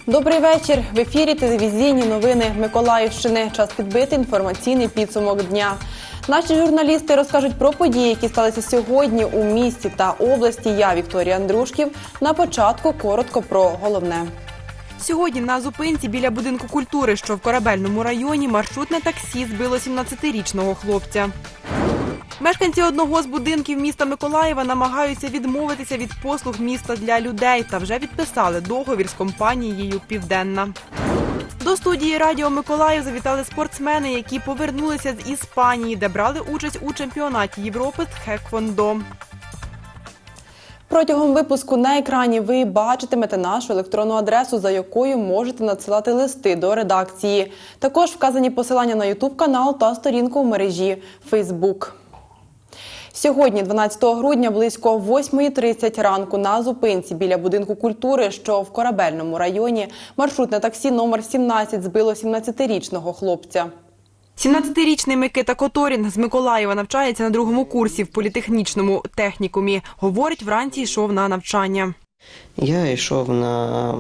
Добрий вечір. В ефірі телевізійні новини Миколаївщини. Час підбити інформаційний підсумок дня. Наші журналісти розкажуть про події, які сталися сьогодні у місті та області. Я, Вікторія Андрушків. На початку коротко про головне. Сьогодні на зупинці біля будинку культури, що в Корабельному районі, маршрутне таксі збило 17-річного хлопця. Мешканці одного з будинків міста Миколаєва намагаються відмовитися від послуг міста для людей та вже підписали договір з компанією «Південна». До студії «Радіо Миколаїв» завітали спортсмени, які повернулися з Іспанії, де брали участь у чемпіонаті Європи з тхеквондо. Протягом випуску на екрані ви бачитимете нашу електронну адресу, за якою можете надсилати листи до редакції. Також вказані посилання на YouTube-канал та сторінку в мережі Facebook. Сьогодні, 12 грудня, близько 8:30 ранку на зупинці біля будинку культури, що в Корабельному районі, маршрутне таксі номер 17 збило 17-річного хлопця. 17-річний Микита Которін з Миколаєва навчається на другому курсі в політехнічному технікумі. Говорить, вранці йшов на навчання. Я йшов на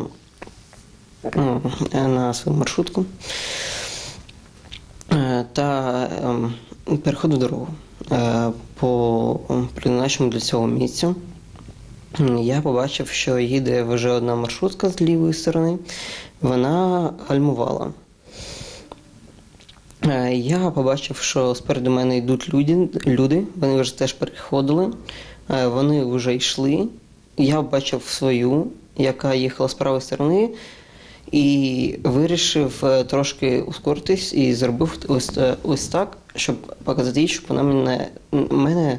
свою маршрутку та переходив дорогу. По призначеному для цього місцю я побачив, що їде вже одна маршрутка з лівої сторони. Вона гальмувала. Я побачив, що спереду мене йдуть люди, вони вже теж переходили, вони вже йшли. Я бачив свою, яка їхала з правої сторони, і вирішив трошки ускоритись і зробив ось так, щоб показати їй, щоб вона мене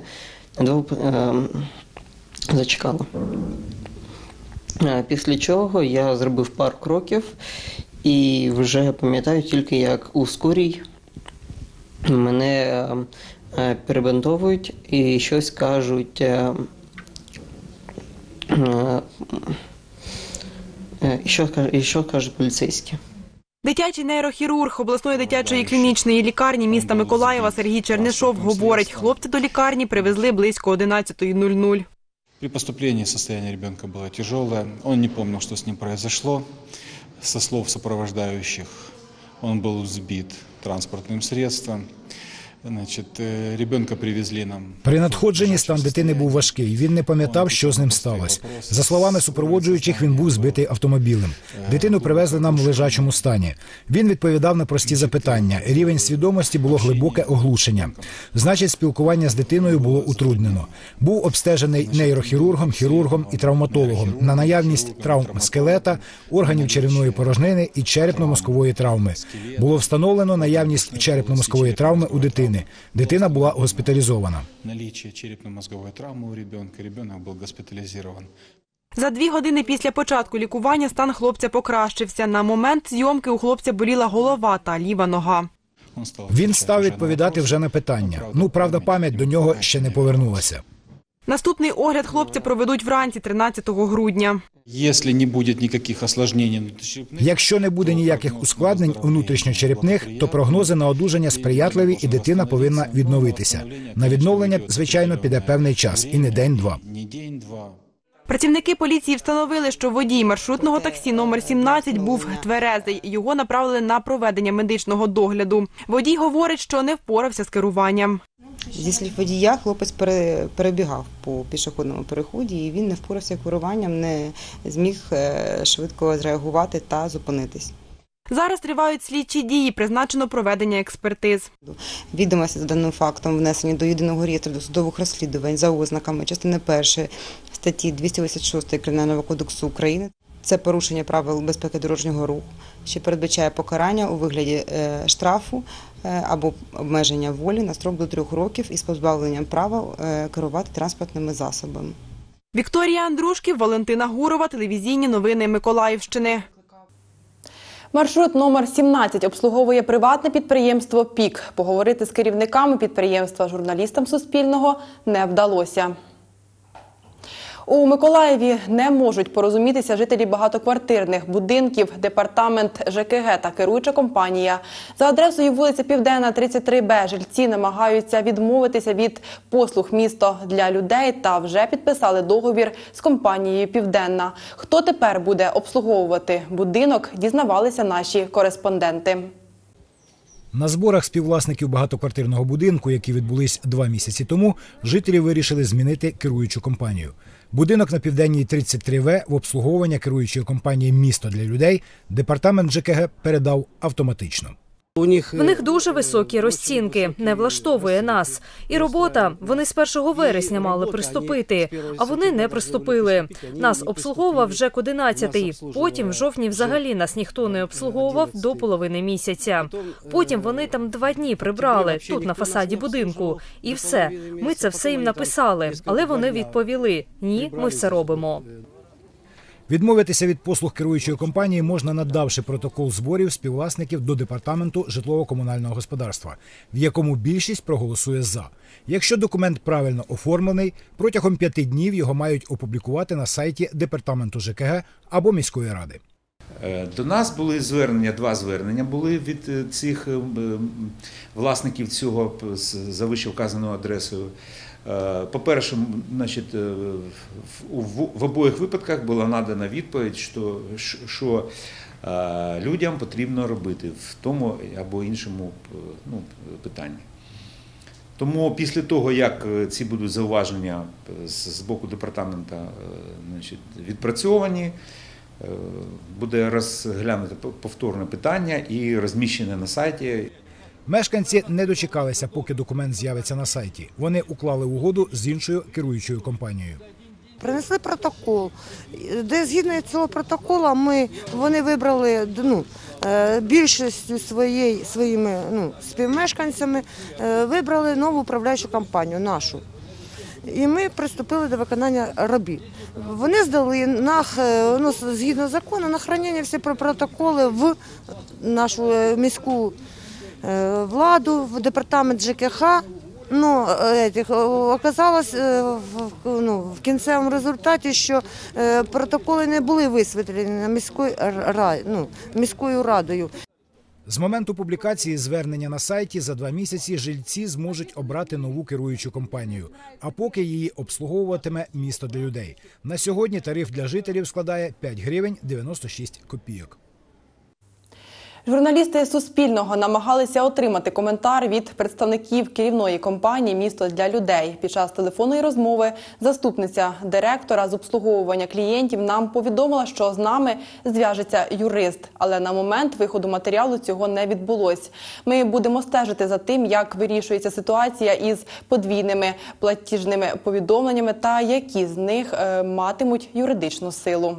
зачекала. Після чого я зробив пару кроків і вже пам'ятаю тільки, як у скорій мене перебинтовують і щось кажуть, і що кажуть поліцейські. Дитячий нейрохірург обласної дитячої клінічної лікарні міста Миколаєва Сергій Чернишов говорить, хлопця до лікарні привезли близько 11:00. При поступлении состояние ребенка было тяжелое. Он не помнил, что с ним произошло. Со слов сопровождающих, он был сбит транспортным средством. Ребенка привезли нам. При надходженні стан дитини був важкий. Він не пам'ятав, що з ним сталося. За словами супроводжуючих, він був збитий автомобілем. Дитину привезли нам в лежачому стані. Він відповідав на прості запитання. Рівень свідомості було глибоке оглушення. Значить, спілкування з дитиною було утруднено. Був обстежений нейрохірургом, хірургом і травматологом на наявність травм скелета, органів черевної порожнини і черепно-мозкової травми. Було встановлено наявність черепно-мозкової травми у дитини. Дитина була госпіталізована. Наличие черепно-мозговой травмы у ребенка. Ребенок был госпитализирован. За 2 години після початку лікування стан хлопця покращився. На момент зйомки у хлопця боліла голова та ліва нога. Він став відповідати вже на питання. Правда, пам'ять до нього ще не повернулася. Наступний огляд хлопця проведуть вранці 13 грудня. Якщо не буде ніяких ускладнень внутрішньочерепних, то прогнози на одужання сприятливі і дитина повинна відновитися. На відновлення, звичайно, піде певний час, і не день-два. Працівники поліції встановили, що водій маршрутного таксі номер 17 був тверезий. Його направили на проведення медичного догляду. Водій говорить, що не впорався з керуванням. Зі слів водія, хлопець перебігав по пішохідному переході, і він не впорався керуванням, не зміг швидко зреагувати та зупинитись. Зараз тривають слідчі дії, призначено проведення експертиз. Відомості за даним фактом внесені до єдиного реєстру досудових розслідувань за ознаками частини 1 статті 286 Кримінального кодексу України. Це порушення правил безпеки дорожнього руху, що передбачає покарання у вигляді штрафу або обмеження волі на строк до 3 років із позбавленням права керувати транспортними засобами. Вікторія Андрушків, Валентина Гурова, телевізійні новини Миколаївщини. Маршрут номер 17 обслуговує приватне підприємство «Пік». Поговорити з керівниками підприємства журналістам Суспільного не вдалося. У Миколаєві не можуть порозумітися жителі багатоквартирних будинків, департамент ЖКГ та керуюча компанія. За адресою вулиця Південна, 33Б, жильці намагаються відмовитися від послуг «Місто для людей» та вже підписали договір з компанією «Південна». Хто тепер буде обслуговувати будинок, дізнавалися наші кореспонденти. На зборах співвласників багатоквартирного будинку, які відбулись 2 місяці тому, жителі вирішили змінити керуючу компанію. Будинок на Південній 33В в обслуговування керуючої компанії «Місто для людей» департамент ЖКГ передав автоматично. В них дуже високі розцінки, не влаштовує нас. І робота, вони з 1 вересня мали приступити, а вони не приступили. Нас обслуговував ЖЕК 11, потім в жовтні взагалі нас ніхто не обслуговував до половини місяця. Потім вони там 2 дні прибрали, тут на фасаді будинку. І все, ми це все їм написали, але вони відповіли – ні, ми все робимо. Відмовитися від послуг керуючої компанії можна, надавши протокол зборів співвласників до департаменту житлово-комунального господарства, в якому більшість проголосує «за». Якщо документ правильно оформлений, протягом 5 днів його мають опублікувати на сайті департаменту ЖКГ або міської ради. До нас були звернення, 2 звернення були від цих власників цього за вищевказаною адресою. По-перше, значить, в обох випадках була надана відповідь, що людям потрібно робити в тому або іншому питанні. Тому після того, як ці будуть зауваження з боку департаменту, значить, відпрацьовані, буде розглянуто повторне питання і розміщене на сайті. Мешканці не дочекалися, поки документ з'явиться на сайті. Вони уклали угоду з іншою керуючою компанією. Принесли протокол, де згідно цього протоколу вони вибрали більшістю своїми співмешканцями, вибрали нову управляючу компанію, нашу. І ми приступили до виконання робіт. Вони здали згідно закону на хранення всі протоколи в нашу міську владу, в департамент ЖКХ. Оказалось в кінцевому результаті, що протоколи не були висвітлені міською радою. З моменту публікації звернення на сайті за 2 місяці жильці зможуть обрати нову керуючу компанію, а поки її обслуговуватиме «Місто для людей». На сьогодні тариф для жителів складає 5 гривень 96 копійок. Журналісти Суспільного намагалися отримати коментар від представників керівної компанії «Місто для людей». Під час телефонної розмови заступниця директора з обслуговування клієнтів нам повідомила, що з нами зв'яжеться юрист. Але на момент виходу матеріалу цього не відбулось. Ми будемо стежити за тим, як вирішується ситуація із подвійними платіжними повідомленнями та які з них матимуть юридичну силу.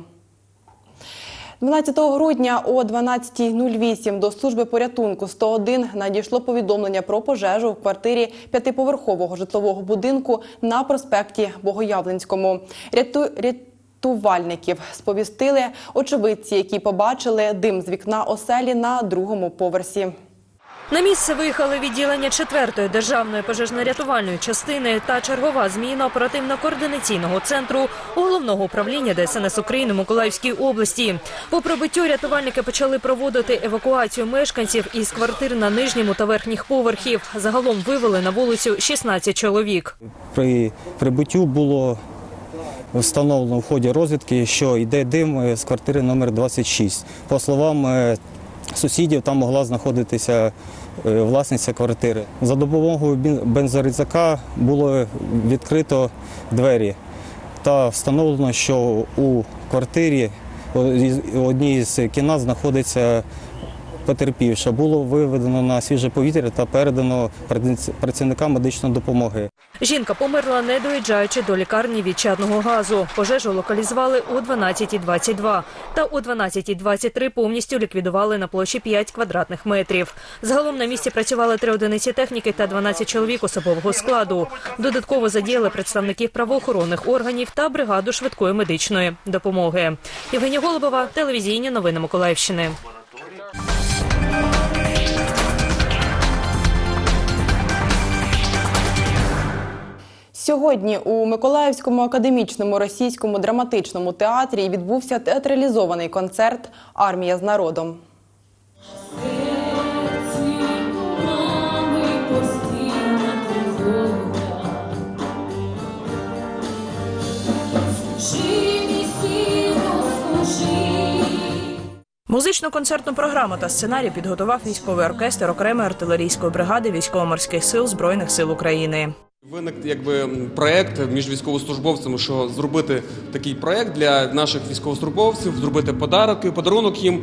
12 грудня о 12:08 до служби порятунку 101 надійшло повідомлення про пожежу в квартирі 5-поверхового житлового будинку на проспекті Богоявленському. Рятувальників сповістили очевидці, які побачили дим з вікна оселі на 2-му поверсі. На місце виїхали відділення 4-ї державної пожежно-рятувальної частини та чергова зміна оперативно-координаційного центру Головного управління ДСНС України в Миколаївській області. По прибуттю рятувальники почали проводити евакуацію мешканців із квартир на нижньому та верхніх поверхів. Загалом вивели на вулицю 16 чоловік. При прибуттю було встановлено в ході розвідки, що йде дим з квартири номер 26. По словам сусідів, там могла знаходитися власниця квартири. За допомогою бензорізака було відкрито двері та встановлено, що у квартирі одній з кімнат знаходиться потерпівша. Було виведено на свіже повітря та передано працівникам медичної допомоги. Жінка померла, не доїжджаючи до лікарні від чадного газу. Пожежу локалізували о 12:22 та о 12:23 повністю ліквідували на площі 5 квадратних метрів. Загалом на місці працювали 3 одиниці техніки та 12 чоловік особового складу. Додатково задіяли представників правоохоронних органів та бригаду швидкої медичної допомоги. Євгенія Голубова, телевізійні новини Миколаївщини. Сьогодні у Миколаївському академічному російському драматичному театрі відбувся театралізований концерт «Армія з народом». Музично-концертну програму та сценарій підготував військовий оркестр окремої артилерійської бригади Військово-морських сил Збройних сил України. Виник проєкт між військовослужбовцями, що зробити такий проєкт для наших військовослужбовців, зробити подарунок їм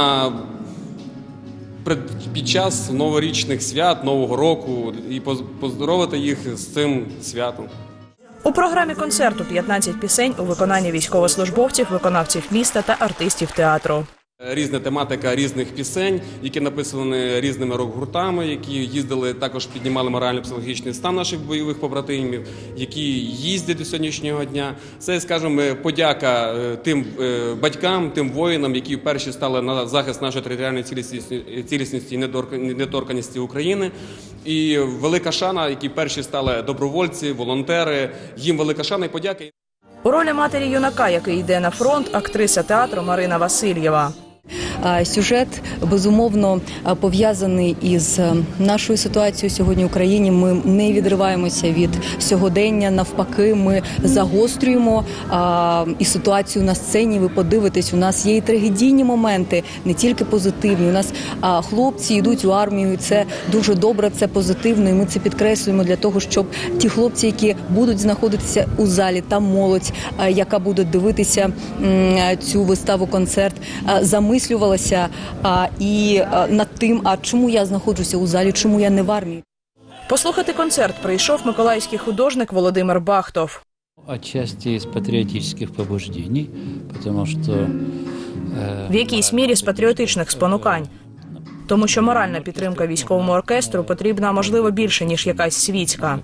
під час новорічних свят, Нового року і поздоровити їх з цим святом. У програмі концерту 15 пісень у виконанні військовослужбовців, виконавців міста та артистів театру. Різна тематика різних пісень, які написані різними рок-гуртами, які їздили, також піднімали морально-психологічний стан наших бойових побратимів, які їздять до сьогоднішнього дня. Це, скажімо, подяка тим батькам, тим воїнам, які перші стали на захист нашої територіальної цілісності і недоторканності України. І велика шана, які перші стали добровольці, волонтери, їм велика шана і подяка. У ролі матері юнака, який йде на фронт, актриса театру Марина Васильєва. Сюжет, безумовно, пов'язаний із нашою ситуацією сьогодні в Україні. Ми не відриваємося від сьогодення, навпаки, ми загострюємо і ситуацію на сцені. Ви подивитесь, у нас є і трагедійні моменти, не тільки позитивні. У нас хлопці йдуть у армію, і це дуже добре, це позитивно, і ми це підкреслюємо для того, щоб ті хлопці, які будуть знаходитися у залі, та молодь, яка буде дивитися цю виставу-концерт, замислювалася і над тим, а чому я знаходжуся у залі, чому я не в армії. Послухати концерт прийшов миколаївський художник Володимир Бахтов. Отчасти з патріотичних побуждень, тому що... В якійсь мірі з патріотичних спонукань. Тому що моральна підтримка військовому оркестру потрібна, можливо, більше, ніж якась світська.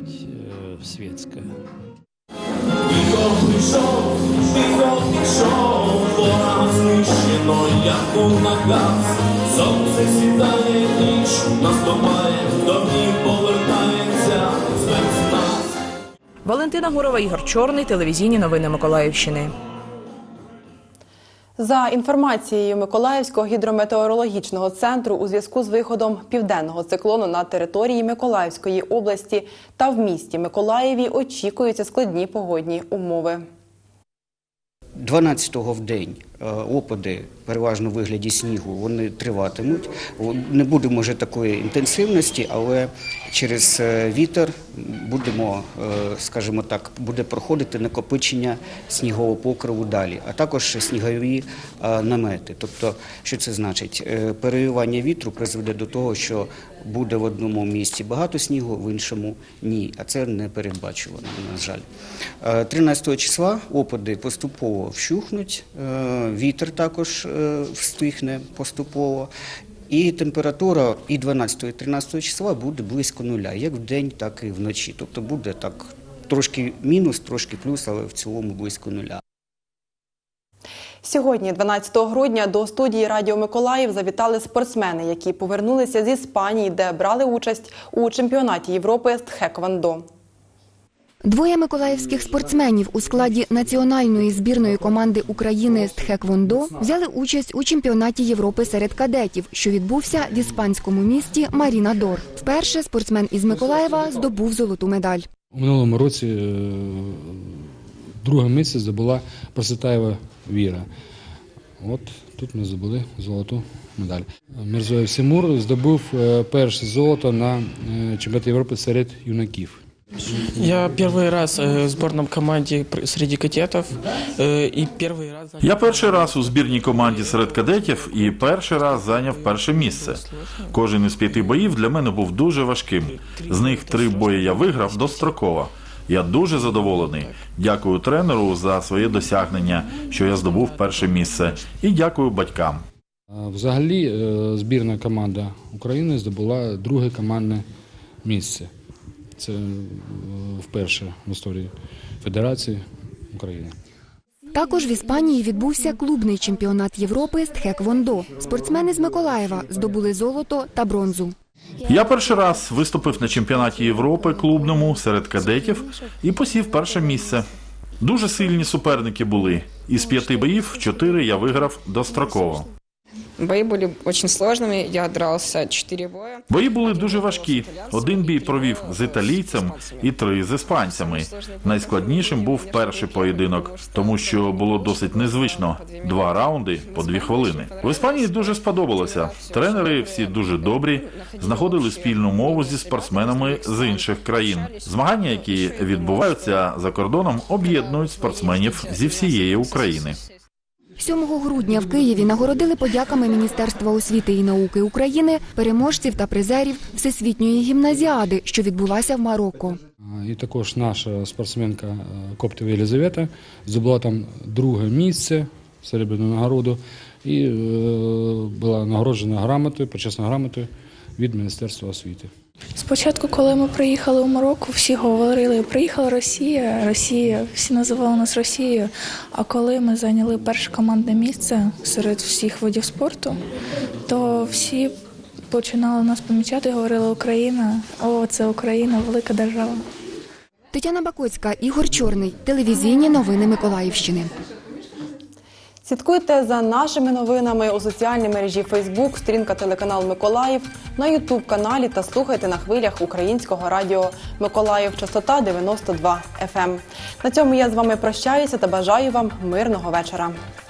Знищено, як у наказ, сонце сідає, ніч наступає, до днів повертається весна. Валентина Гурова, Ігор Чорний, телевізійні новини Миколаївщини. За інформацією Миколаївського гідрометеорологічного центру, у зв'язку з виходом південного циклону на території Миколаївської області та в місті Миколаєві очікуються складні погодні умови. 12-го в день опади, переважно у вигляді снігу, вони триватимуть. Не буде, може, такої інтенсивності, але через вітер будемо, скажімо так, буде проходити накопичення снігового покриву далі, а також снігові намети. Тобто, що це значить? Перевивання вітру призведе до того, що буде в одному місці багато снігу, в іншому ні. А це не передбачувано, на жаль. 13 числа опади поступово вщухнуть, вітер також встихне поступово. І температура і 12 і 13 числа буде близько нуля, як вдень, так і вночі. Тобто буде так трошки мінус, трошки плюс, але в цілому близько нуля. Сьогодні, 12 грудня, до студії «Радіо Миколаїв» завітали спортсмени, які повернулися з Іспанії, де брали участь у чемпіонаті Європи з тхеквондо. Двоє миколаївських спортсменів у складі національної збірної команди України з тхеквондо взяли участь у чемпіонаті Європи серед кадетів, що відбувся в іспанському місті Марінадор. Вперше спортсмен із Миколаєва здобув золоту медаль. У минулому році друге місце здобула Проситаєва Віра. От тут ми здобули золоту медаль. Мірзоєв Симур здобув перше золото на чемпіонаті Європи серед юнаків. Я перший раз в збірній команді серед кадетів. Я перший раз у збірній команді серед кадетів і перший раз зайняв перше місце. Кожен із 5 боїв для мене був дуже важким. З них 3 бої я виграв достроково. Я дуже задоволений. Дякую тренеру за своє досягнення, що я здобув перше місце. І дякую батькам. Взагалі, збірна команда України здобула друге командне місце. Це вперше в історії Федерації України. Також в Іспанії відбувся клубний чемпіонат Європи з тхеквондо. Спортсмени з Миколаєва здобули золото та бронзу. Я перший раз виступив на чемпіонаті Європи клубному серед кадетів і посів перше місце. Дуже сильні суперники були. Із 5 боїв 4 я виграв достроково. Бої були дуже складними, я дрався 4 бої. Бої були дуже важкі. Один бій провів з італійцем і 3 з іспанцями. Найскладнішим був перший поєдинок, тому що було досить незвично. 2 раунди по 2 хвилини. В Іспанії дуже сподобалося. Тренери всі дуже добрі, знаходили спільну мову зі спортсменами з інших країн. Змагання, які відбуваються за кордоном, об'єднують спортсменів зі всієї України. 7 грудня в Києві нагородили подяками Міністерства освіти і науки України переможців та призерів Всесвітньої гімназіади, що відбулася в Марокко. І також наша спортсменка Коптева Єлизавета здобула там 2-е місце, серебряну нагороду, і була нагороджена грамотою, почесною грамотою від Міністерства освіти. Спочатку, коли ми приїхали у Марокко, всі говорили, приїхала Росія, Росія, всі називали нас Росією. А коли ми зайняли перше командне місце серед всіх видів спорту, то всі починали нас помічати, говорили Україна, о, це Україна, велика держава. Тетяна Бакоцька, Ігор Чорний, телевізійні новини Миколаївщини. Слідкуйте за нашими новинами у соціальній мережі Facebook, сторінка телеканал Миколаїв, на YouTube-каналі та слухайте на хвилях українського радіо Миколаїв, частота 92 FM. На цьому я з вами прощаюся та бажаю вам мирного вечора.